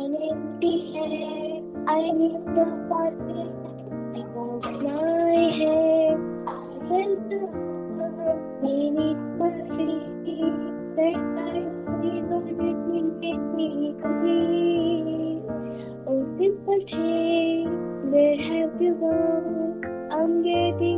an empty head. I need the party because my head. I felt the world beneath my feet. That time please don't let me complete. Oh simple change, where have you gone? I'm getting